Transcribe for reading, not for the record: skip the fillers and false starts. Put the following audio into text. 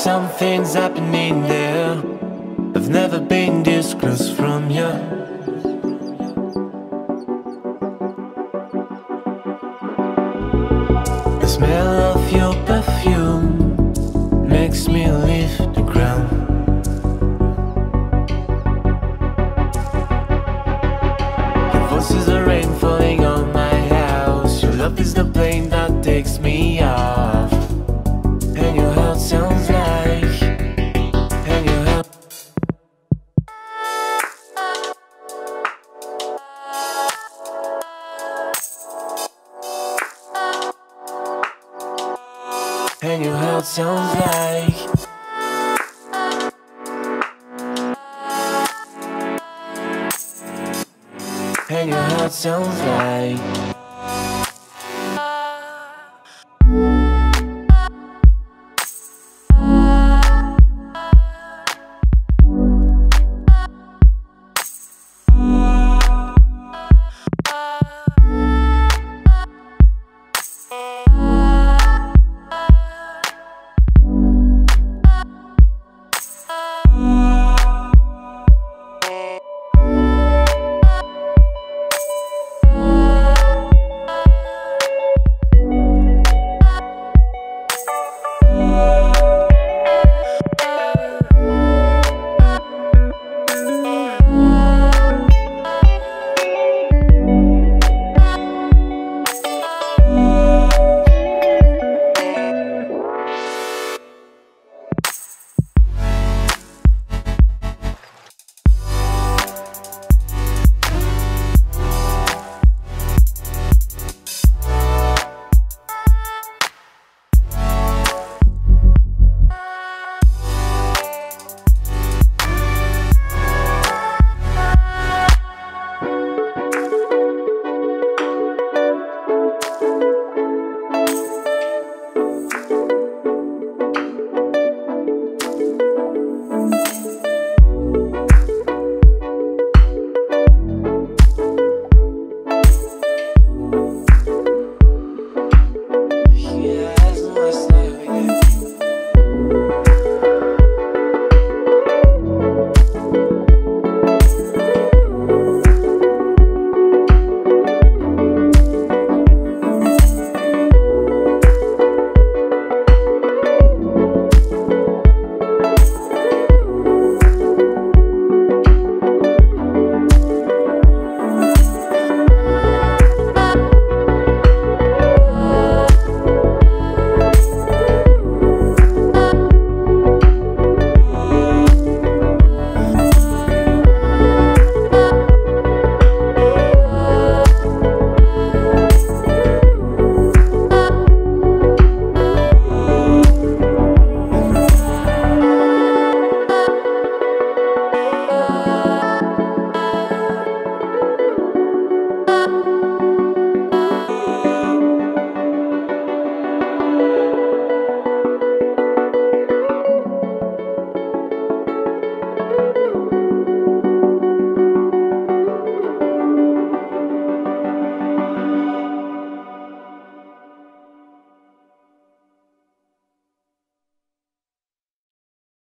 something's happening there. I've never been this close from you. The smell of your perfume makes me leave the ground. Your voice is the rain falling on my house. Your love is the plane that takes me off. And your heart sounds like, and your heart, and your heart sounds like, and your heart sounds like.